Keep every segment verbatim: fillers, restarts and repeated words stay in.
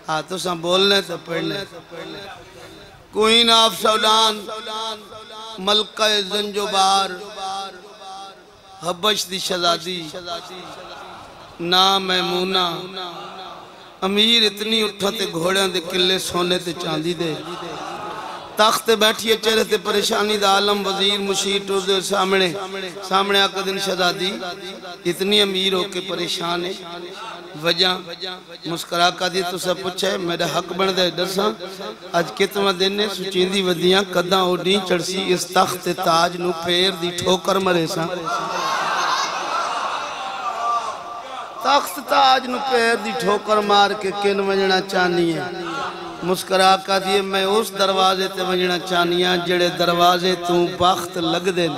हाँ तो सब बोलने तो पढ़ने क्वीन ऑफ सूडान मलका ज़ंजबार हबश दी शहजादी ना मैमूना अमीर इतनी उठा ते घोड़ियां दे किले सोने ते चांदी दे तख्त बैठिए चेहरे ते परेशानी दा आलम वजीर मुशीर टुरदे सामने सामने आकर दिन शहजादी इतनी अमीर होके परेशान है वजह मुस्कुरा का दी तो सब पूछे मेरा हक बन दे दसा अज कितवा दिन ने सुचींदी वदियां कदा ओडी चढ़सी इस तख्त ताज नु फेर दी ठोकर मरे सा तख्त ताज नु पैर दी ठोकर मार के किन वजना चाहनी है मुस्कुरा का दिए मैं उस दरवाजे ते वजना चाहनी हां जेड़े दरवाजे तू बख्त लग दे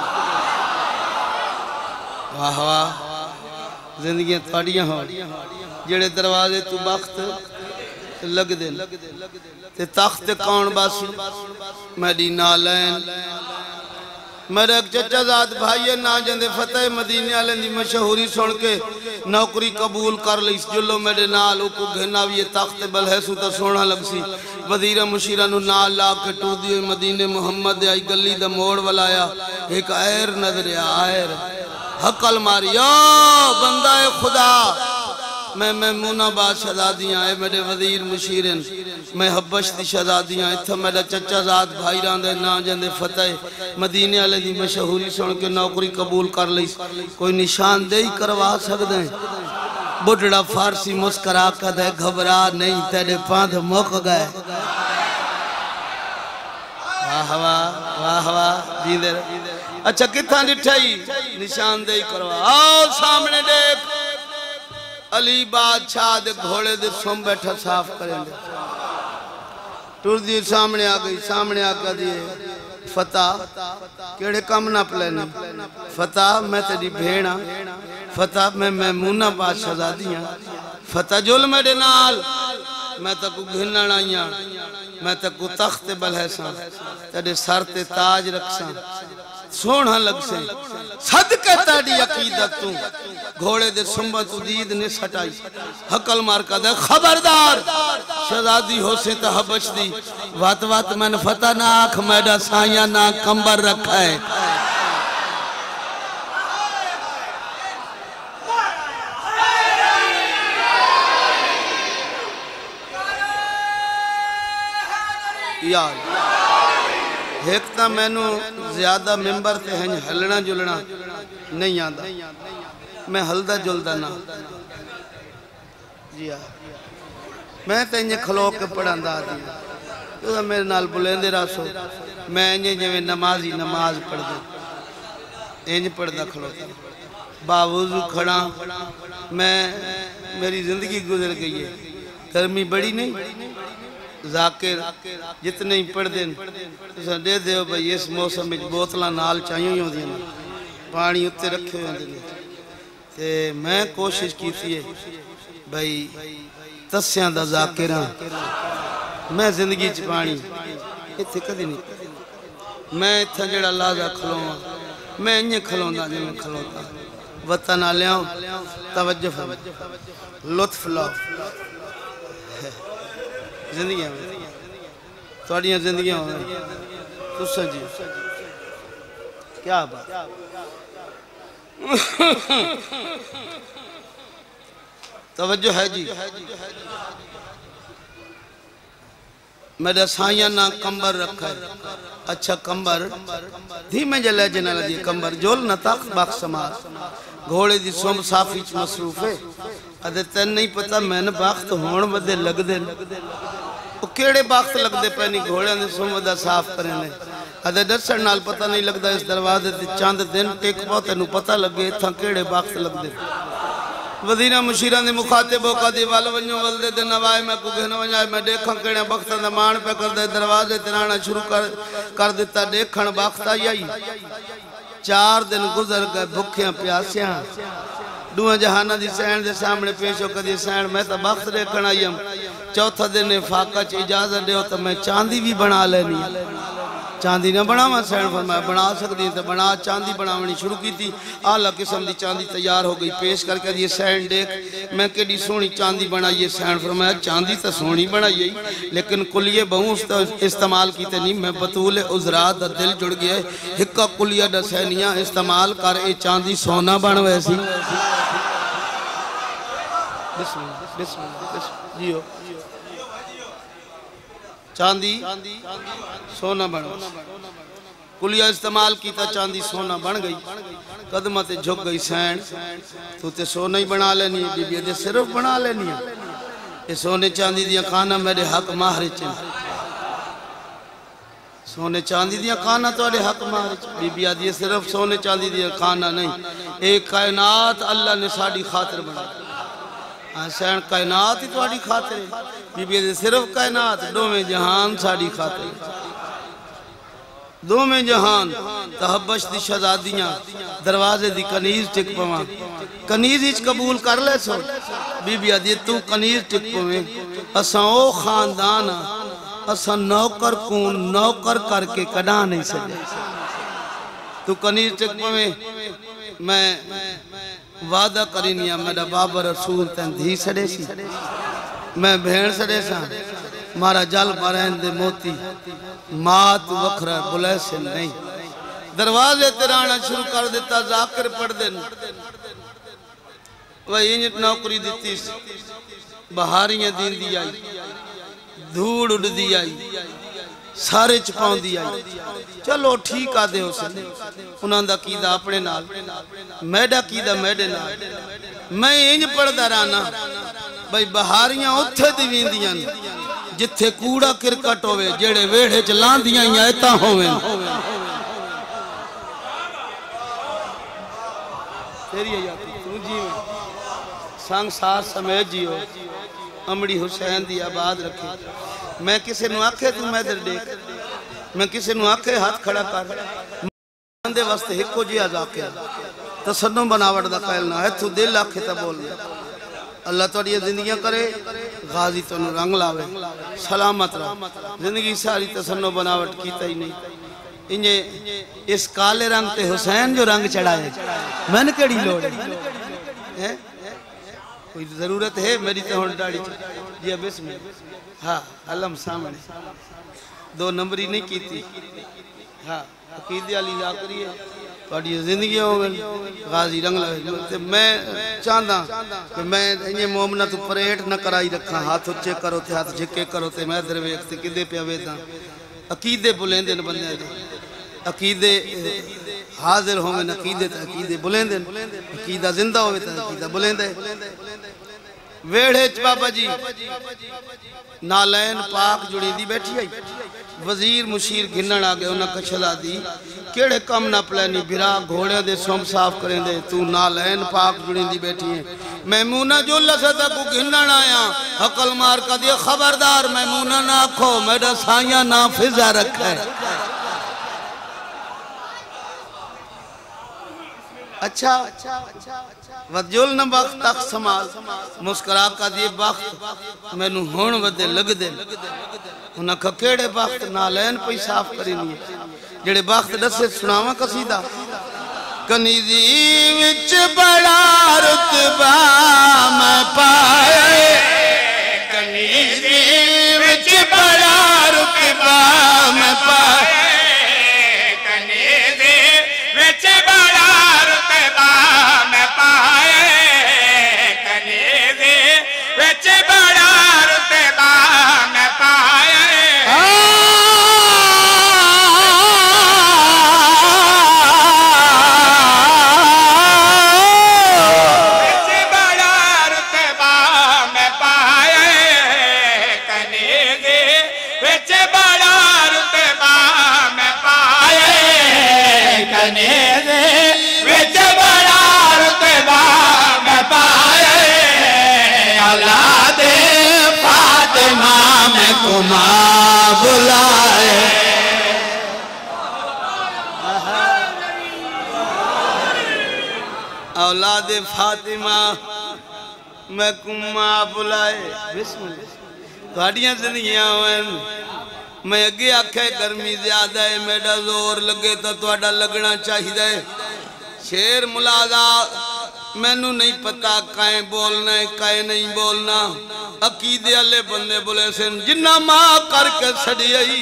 वाह वाह जिंदगी थोड़ियां हो जेड़े दरवाजे तू बख्त लग दे ते तख्त कौन बासी मेरी नालैन मेरे एक चचा जात भाई है ना जंदे फतेह मदीने वाले दी मशहूरी सुन के नौकरी कबूल कर ली जुलो मेरे नाल को घेना भी तख्त बल है सू तो सोना लगसी वजीर मुशीरा नु नाल ला के टुरदी हुई मदीने मुहम्मद आई गली दा मोड़ वलाया एक ऐर नजर आयर हकल मारी ओ बंदा है खुदा मैं मैमूनाबाद शहजादियां है मेरे वजीर मुशीरन मैं हबश दी शहजादियां इत्थे मेरा चचा जात भाई रांदे ना जंदे फतेह मदीने वाले दी मशहूरी सुन के नौकरी कबूल कर ली कोई निशानदेही करवा सकदे बुढ़ड़ा फारसी मुस्कुरा कर दे घबरा नहीं तेरे पांध मुक गए वाह वाह वाह वाह जींदे अच्छा किथा डिठाई निशानदेही करवा आओ सामने देख अली बादशाह दे घोड़े दे सुम बैठा साफ करेंगे टुरदी सामने आ गई सामने आकर दिए फतेह केड़े कम ना पलैने फतेह मैं तेरी भेड़ हाँ फतेह मैं मैमूनाबाद शहजादी हाँ फतेह जुल मेरे नाल मैं तक घिनण आई हाँ मैं तक तख्त बल है सा तेरे सर ते ताज रखसा सोना लग से सदके तेरी अकीदत तू घोड़े दे सुंबा तू दीद ने सटाई हकल मार का दे खबरदार शहजादी हो से तो हबश दी वात वात मैंने फतेह ना आख मेरा साया ना कंबर रखा है यार एक तो मैनू ज्यादा मेंबर ते हैं हलना जुलना नहीं आता मैं हलदा जुलदा ना जी हाँ मैं तो इंज खलो के पढ़ांदा आदि तो मेरे नाल बुलेंदे रसो मैं इंज जिवें नमाजी नमाज पढ़दे इंज पढ़दा खलोता बावजू खड़ा मैं मेरी जिंदगी गुजर गई है गर्मी बड़ी नहीं जाकिर जितने ही पढ़ते हैं दे दो भाई इस मौसम में बोतल नाल चाहिए ही होंदियां पानी उत्ते रखे हुए होंदे ते मैं कोशिश की थी भाई तस्यां दा जाकिर हां मैं जिंदगी च पानी इत्थे कदी नहीं मैं इत्थे जेड़ा लाजा खलोवां मैं इं खलोंदा जिवें खलोता वतन आलियां तवज्जो लुत्फ लो जिंदगियां थोड़ियां जिंदगियां तुसा जी क्या बात तवज्जो है जी मेरा साइया ना कंबर रखा है अच्छा कंबर धीमे जले जना दी कंबर जोल न तक बख्श समाज घोड़े दी सुम साफी च मसरूफ है अदे तेन नहीं पता मैंने बख्त होण वदे लगदे ओ केड़े बख्त लगदे पे नहीं घोड़ियां दे सुम दा साफ करने अदे दर्शन नाल पता नहीं लगदा इस दरवाजे ते चंद दिन टेक पो तेनु पता लगे इथां केड़े बख्त लगदे वजीरा मुशीरा ने मुखातिब का दी वाल वन्यो वलदे दे नवाए मैं को घन वजाए मैं देखा केड़े बख्त दा मान पे कर दे दरवाजे ते आना शुरू कर कर दिता देखण बख्त आई चार दिन गुजर गए भुखियां प्यासियां दुआ जहाना दी सैन दे सामने पेश हो कदी सैन मैं तो बख्त देखण आई हम चौथा दिन फाका च इजाजत दे तो मैं चांदी भी बना लेनी चांदी ना बनावा सैन फरमाया बना सकती तो बना चांदी बनावनी शुरू की थी आला किस्म की चांदी तैयार हो गई पेश करके ये सैन देख मैं केडी सोहनी चांदी बनाई सैन फरमाया चांदी तो सोहनी बनाई लेकिन कुलिये बहु इस्तेमाल किते नहीं मैं बतूल उजरा दा दिल जुड़ गया हिक्का कुलिया दसैनिया इस्तेमाल कर ए चांदी सोना बन वैसी जियो चांदी सोना बन कुलिया इस्तेमाल किया चांदी सोना बन गई कदम ते झुक गई सैन तू ते सोना ही बना लेनी बीबी दे सिर्फ बना लेनी ये सोने चांदी दिया काना मेरे हक माहर च सोने चांदी दिया काना थोड़े हक माहर च बीबी आदि सिर्फ सोने चांदी दिया काना नहीं एक कायनात अल्लाह ने साड़ी खातिर बनाई हाँ सैन कायनात ही थोड़ी खातिर बीबी दे सिर्फ कायनात दोवें जहान साड़ी खातिर दोवें जहान तहब्बश दी शहजादियां दरवाजे दी कनीज टिक पवा कनीज इच कबूल कर ले सो बीबी आदि तू कनीज टिक पवे असा ओ खानदान असा नौकर को नौकर करके कढ़ा नहीं सके तू कनीज टिक पवे मैं वादा करीनिया मेरा बाबा रसूल तन धी सड़े सी मैं भेड़ सड़े सा मारा जल बरहन दे मोती मात वखरा बुले से नहीं दरवाजे तिराना शुरू कर देता जाकर पढ़ देन वही इंज नौकरी दी बहारियां दींदी आई धूड़ उड़दी आई सारे च पाउंदी आई चलो ठीक आदे उन्हों का कीदा अपने नाल मैडा कीदा मैडे नाल मैं इंज पढ़दा रहना भाई बहारियां उत्थे दी वींदियां जिथे कूड़ा किरकट होवे जेड़े वेड़े च लांदियां ऐता होवे तेरी आजादी तू जीवे संग साथ समेत जियो अमड़ी हुसैन दी आबाद रखे मैं किसी नु आखे तू मैदर देख मैं किसी नु आखे हाथ खड़ा कर दे वास्ते हिको जिहा आखे तसन्नो बनावट दा कहल ना है तू दिल आखे ता बोल अल्लाह तुहाडी जिंदगियां करे गाजी तन्नू रंग लावे सलामत रह जिंदगी सारी तसन्नो बनावट कीता ही नहीं इन्हे इस काले रंग ते हुसैन जो रंग चढ़ाए मैंने केड़ी लोड़ है कोई जरूरत है मेरी तो हुण दाढ़ी जी बिस्मिल हाँ अलम सामने दो नंबरी नहीं की हाँ अकीदे वाली जा करिए थोड़ी जिंदगी हो गई गाजी रंग लगे मैं चाहता कि मैं इन्हें मोमना तू परेड न कराई रखा हाथ उच्चे करो थे हाथ झिके करो थे मैं इधर वेख ते किदे पे वेदा अकीदे बुलेंदे न बंदे दे अकीदे हाजिर होवे न अकीदे ते अकीदे बुलेंदे अकीदा जिंदा होवे ते अकीदा बुलेंदे वेड़े च बाबा जी नालैन पाक जुड़ी दी बैठी आई वजीर मुशीर घिनन आ गए उन्हें कछला दी केड़े कम ना पलैनी बिरा घोड़े दे सोम साफ करें दे तू नालैन पाक जुड़ी दी बैठी है मैमूना जो लसदा को घिनन आया अकल मार का दिया खबरदार मैमूना ना आखो मेरा साया ना फिजा रखा है अच्छा वजुल न वक्त तक समाल मुस्कुरा का दिए वक्त मैनू हुण वदे लग दे उन्हें केड़े वक्त नालैन पई साफ करी नहीं जेड़े वक्त दसे सुनावा कसीदा कनीजी विच बड़ा रुतबा मैं पाए कनीजी विच बड़ा रुतबा मैं पाए कनीजी विच बड़ा रुतबा मैं पाए कनीजी विच बड़ा रुतबा मैं पाए बुलाए औलाद फातिमा मैं कुमा बुलाए थोड़ियां जिंदगियां मैं अगे आख्या गर्मी ज्यादा है मेरा जोर लगे तो थोड़ा लगना चाहिए। शेर मुलाजा मैनू नहीं पता काए बोलना है काए नहीं बोलना। अकीदे वाले बंदे बोले सन जिन्ना मां करके छड़ी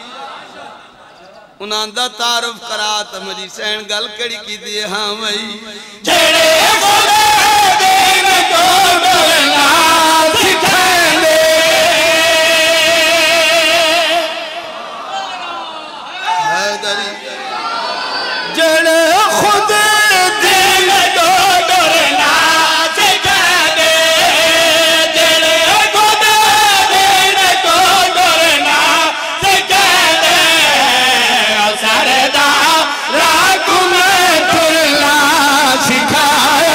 उन्हां दा तारुफ करा तो मेरी सैन गल केड़ी कीती है। हाँ भाई जेड़े खुदा दे को डरना सिखांदे हैदरी जेड़े खुदा दे को डरना सिखांदे जेड़े खुदा दे को डरना सिखांदे सरदा राग में तुरना सिखाए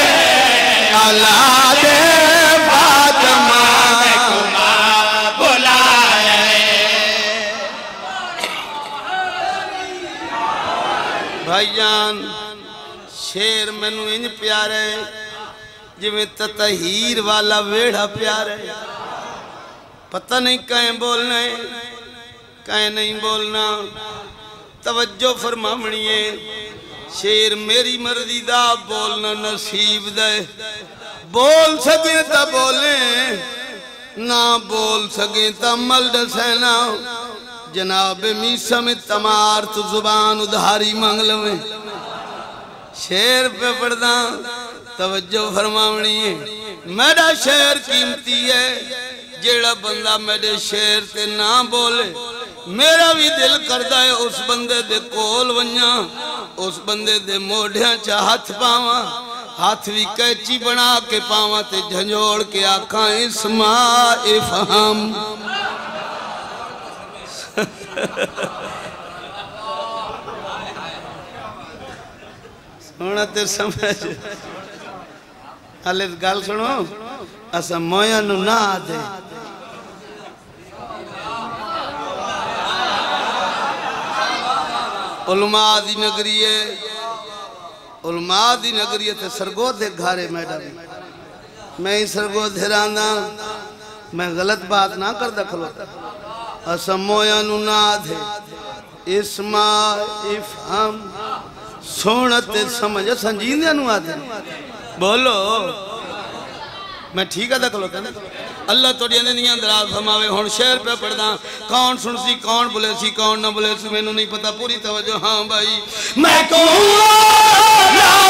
औलाद फातिमा को बुलाए। भाईजान शेर मैनू इंज प्यारे जिवें ततहीर वाला वेड़ा प्यारे। पता नहीं कहीं बोलना है कहीं नहीं बोलना। तवज्जो फरमावनी है शेर मेरी मर्जी दा बोलना नसीब दे। बोल सके तो बोले ना बोल सके तो मल दसेना। जनाब मीसा में तमार तो जुबान उधारी मांग लवे। शेर पे पढ़दा तवज्जो फरमावनी है मेरा शेर कीमती है। जेड़ा बंदा मेरे शेर ते ना बोले मेरा भी दिल करदा है उस बंदे दे कोल वन्या उस बंदे दे मोढ़ियां च हाथ पावा। हाथ भी कैची बना के पावा ते झंझोड़ के आखा इस्मा इफहम। सोना ते समझ हाले गल सुनो असा मोया नु ना दे उलमा दी नगरी है। उलमा दी नगरी है ते सरगोधे घारे मैडम मैं ही सरगोधे रांदा। मैं गलत बात ना कर दखलोता असा मोया नु ना दे इस्मा इफहम सोनते समझ संजींदे नु आदे बोलो मैं ठीक है दखलोता ना। अल्लाह तोड़ी अंदियां दराज फरमावे। हुण शेर पे पढ़दा कौन सुन सी कौन बोले सी कौन ना बोले सी मैनू नहीं पता पूरी तवज्जो। हाँ भाई मैं कहूँ